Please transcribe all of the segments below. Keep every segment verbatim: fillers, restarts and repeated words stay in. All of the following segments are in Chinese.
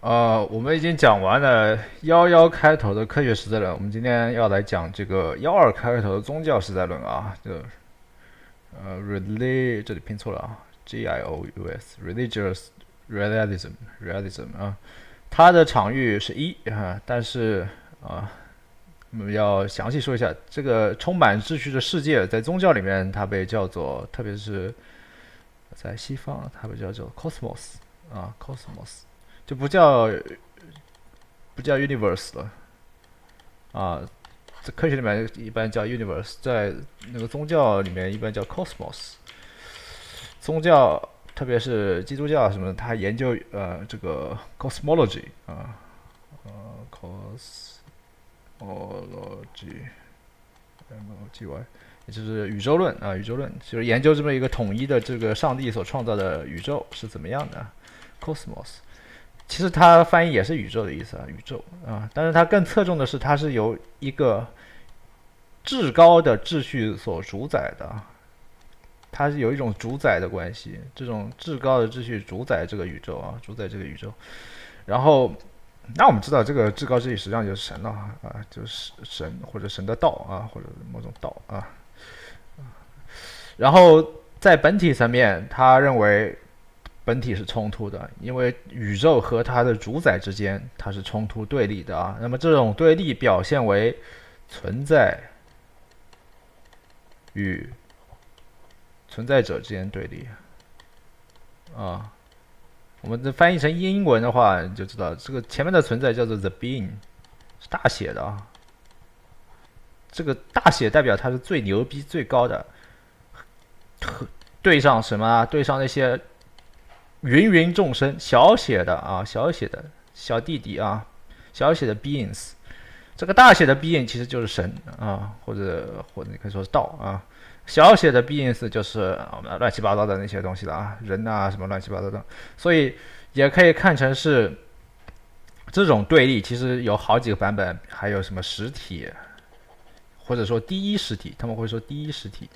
呃，我们已经讲完了幺幺开头的科学实在论，我们今天要来讲这个幺二开头的宗教实在论啊，这个呃，relig 这里拼错了啊，G I O U S religious realism realism 啊，它的场域是一啊，但是啊，我们要详细说一下这个充满秩序的世界，在宗教里面它被叫做，特别是在西方，它被叫做 cosmos 啊，cosmos 就不叫不叫 universe 了啊，在科学里面一般叫 universe，在那个宗教里面一般叫 cosmos。宗教，特别是基督教什么的，它研究呃这个 cosmology 啊，呃 cosmology，M O G Y，也就是宇宙论啊，宇宙论就是研究这么一个统一的这个上帝所创造的宇宙是怎么样的，cosmos。其实它翻译也是宇宙的意思啊，宇宙啊，但是它更侧重的是它是由一个至高的秩序所主宰的，它是有一种主宰的关系，这种至高的秩序主宰这个宇宙啊，主宰这个宇宙。然后，那我们知道这个至高秩序实际上就是神了啊，就是神或者神的道啊，或者某种道啊。然后在本体层面，他认为本体是冲突的，因为宇宙和它的主宰之间它是冲突对立的啊。那么这种对立表现为存在与存在者之间对立啊。我们这翻译成英文的话，你就知道这个前面的存在叫做 the being， 是大写的啊。这个大写代表它是最牛逼、最高的，对上什么啊？对上那些芸芸众生，小写的啊，小写的小弟弟啊，小写的 beings。这个大写的 being 其实就是神啊，或者或者你可以说是道啊。小写的 beings 就是我们乱七八糟的那些东西了啊，人啊什么乱七八糟的，所以也可以看成是这种对立，其实有好几个版本，还有什么实体，或者说第一实体，他们会说第一实体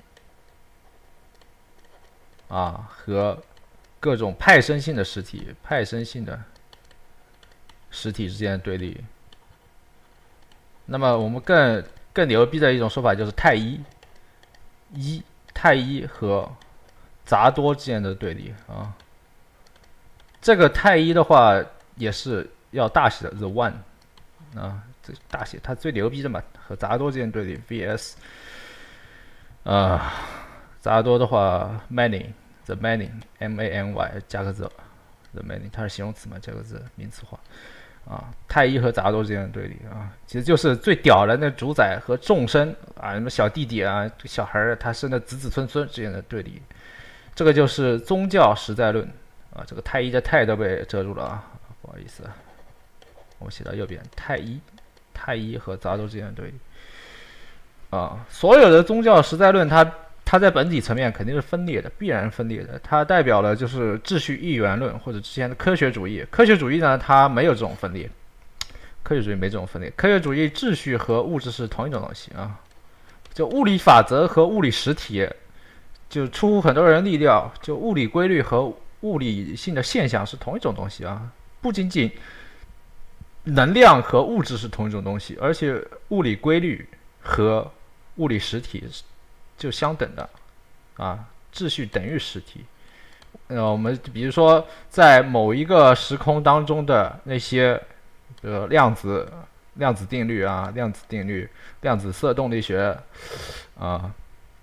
啊，和各种派生性的实体、派生性的实体之间的对立。那么我们更更牛逼的一种说法就是太一。一太一和杂多之间的对立啊，这个太一的话也是要大写的 the one 啊，这大写它最牛逼的嘛，和杂多之间对立 vs 啊，杂多的话 many the many m a n y 加个字 the many 它是形容词嘛，加个字名词化。啊，太一和杂多之间的对立啊，其实就是最屌的那主宰和众生啊，什么小弟弟啊、小孩儿，他生的子子孙孙之间的对立，这个就是宗教实在论啊。这个太一的太都被遮住了啊，不好意思，我写到右边，太一，太一和杂多之间的对立啊。所有的宗教实在论，它它在本体层面肯定是分裂的，必然分裂的。它代表了就是秩序一元论或者之前的科学主义。科学主义呢，它没有这种分裂，科学主义没这种分裂。科学主义秩序和物质是同一种东西啊，就物理法则和物理实体，就出乎很多人意料，就物理规律和物理性的现象是同一种东西啊，不仅仅能量和物质是同一种东西，而且物理规律和物理实体就相等的啊，秩序等于实体。呃，我们比如说在某一个时空当中的那些呃量子量子定律啊，量子定律、量子色动力学啊，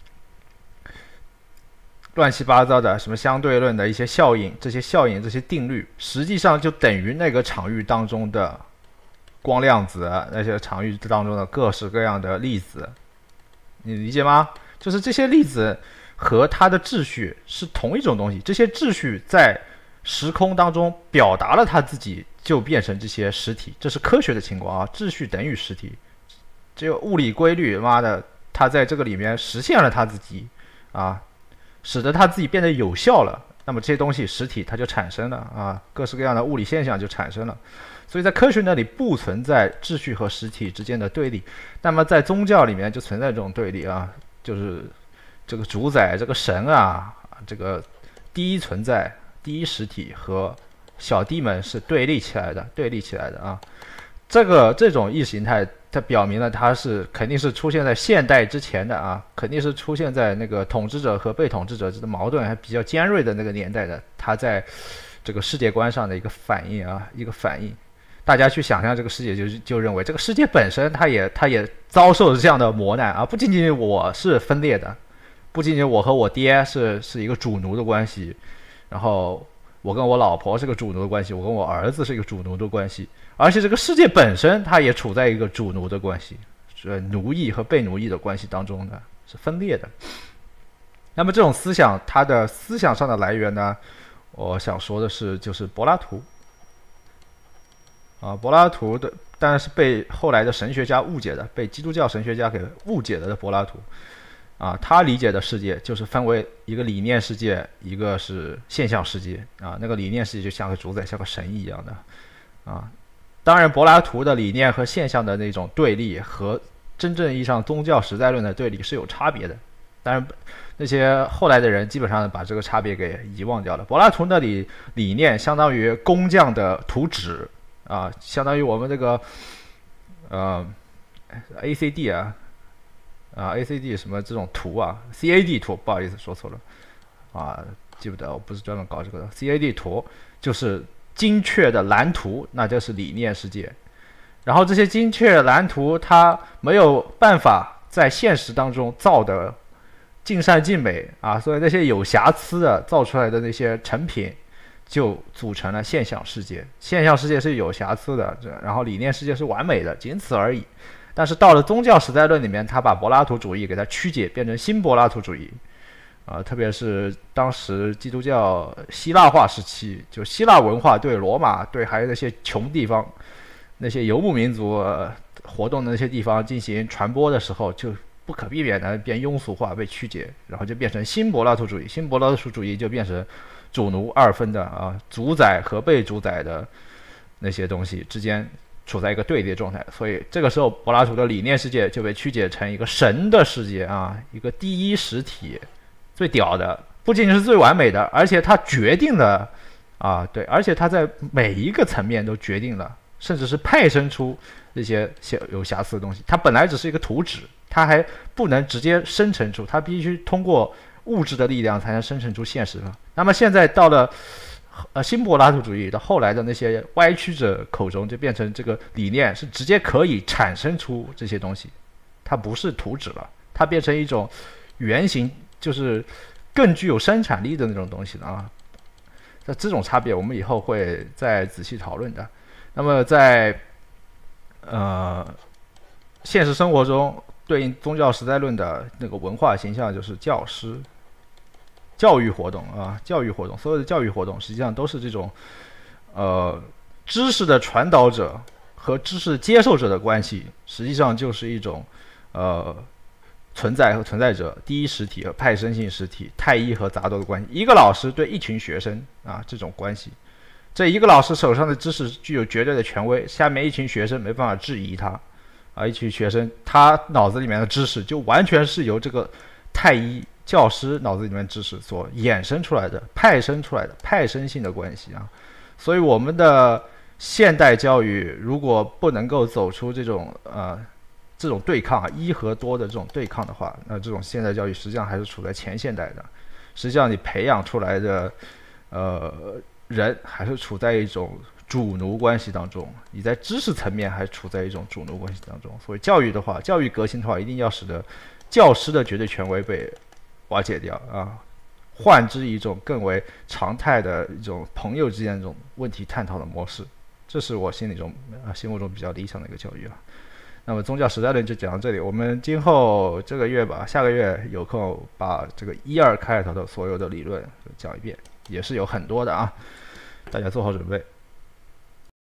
乱七八糟的什么相对论的一些效应，这些效应、这些定律，实际上就等于那个场域当中的光量子，那些场域当中的各式各样的粒子，你理解吗？就是这些粒子和它的秩序是同一种东西，这些秩序在时空当中表达了它自己，就变成这些实体，这是科学的情况啊。秩序等于实体，只有物理规律，妈的，它在这个里面实现了它自己啊，使得它自己变得有效了。那么这些东西实体它就产生了啊，各式各样的物理现象就产生了。所以在科学那里不存在秩序和实体之间的对立，那么在宗教里面就存在这种对立啊。就是这个主宰这个神啊，这个第一存在、第一实体和小弟们是对立起来的，对立起来的啊。这个这种意识形态，它表明了它是肯定是出现在现代之前的啊，肯定是出现在那个统治者和被统治者之间的矛盾还比较尖锐的那个年代的，它在这个世界观上的一个反应啊，一个反应。大家去想象这个世界就，就就认为这个世界本身它也它也遭受着这样的磨难啊，不仅仅我是分裂的，不仅仅我和我爹是是一个主奴的关系，然后我跟我老婆是个主奴的关系，我跟我儿子是一个主奴的关系，而且这个世界本身它也处在一个主奴的关系，是奴役和被奴役的关系当中的，是分裂的。那么这种思想，它的思想上的来源呢，我想说的是，就是柏拉图。啊，柏拉图的当然是被后来的神学家误解的，被基督教神学家给误解了的柏拉图。啊，他理解的世界就是分为一个理念世界，一个是现象世界。啊，那个理念世界就像个主宰，像个神一样的。啊，当然，柏拉图的理念和现象的那种对立，和真正意义上宗教实在论的对立是有差别的。当然，那些后来的人基本上把这个差别给遗忘掉了。柏拉图那里理念相当于工匠的图纸。啊，相当于我们这个，呃 ，A C D 啊，啊 A C D 什么这种图啊 ，C A D 图，不好意思说错了，啊，记不得，我不是专门搞这个的 ，C A D 图就是精确的蓝图，那就是理念世界。然后这些精确的蓝图，它没有办法在现实当中造的尽善尽美啊，所以那些有瑕疵的造出来的那些成品。就组成了现象世界，现象世界是有瑕疵的，然后理念世界是完美的，仅此而已。但是到了宗教实在论里面，他把柏拉图主义给它曲解，变成新柏拉图主义，啊、呃，特别是当时基督教希腊化时期，就希腊文化对罗马对还有那些穷地方、那些游牧民族、呃、活动的那些地方进行传播的时候，就不可避免的变庸俗化，被曲解，然后就变成新柏拉图主义。新柏拉图主义就变成主奴二分的啊，主宰和被主宰的那些东西之间处在一个对立的状态，所以这个时候柏拉图的理念世界就被曲解成一个神的世界啊，一个第一实体，最屌的，不仅仅是最完美的，而且它决定了啊，对，而且它在每一个层面都决定了，甚至是派生出这些有瑕疵的东西。它本来只是一个图纸，它还不能直接生成出，它必须通过物质的力量才能生成出现实了。那么现在到了呃新柏拉图主义的后来的那些歪曲者口中，就变成这个理念是直接可以产生出这些东西，它不是图纸了，它变成一种原型，就是更具有生产力的那种东西了啊。那这种差别我们以后会再仔细讨论的。那么在呃现实生活中，对应宗教实在论的那个文化形象就是教师。教育活动啊，教育活动，所有的教育活动实际上都是这种，呃，知识的传导者和知识接受者的关系，实际上就是一种，呃，存在和存在者、第一实体和派生性实体、太一和杂多的关系。一个老师对一群学生啊，这种关系，这一个老师手上的知识具有绝对的权威，下面一群学生没办法质疑他，啊，一群学生他脑子里面的知识就完全是由这个太一。教师脑子里面知识所衍生出来的、派生出来的派生性的关系啊，所以我们的现代教育如果不能够走出这种呃这种对抗啊，一和多的这种对抗的话，那这种现代教育实际上还是处在前现代的。实际上，你培养出来的呃人还是处在一种主奴关系当中，你在知识层面还处在一种主奴关系当中。所以教育的话，教育革新的话，一定要使得教师的绝对权威被瓦解掉啊，换之一种更为常态的一种朋友之间的这种问题探讨的模式，这是我心里中啊心目中比较理想的一个教育啊。那么宗教实在论就讲到这里，我们今后这个月吧，下个月有空把这个一二开头的所有的理论讲一遍，也是有很多的啊，大家做好准备。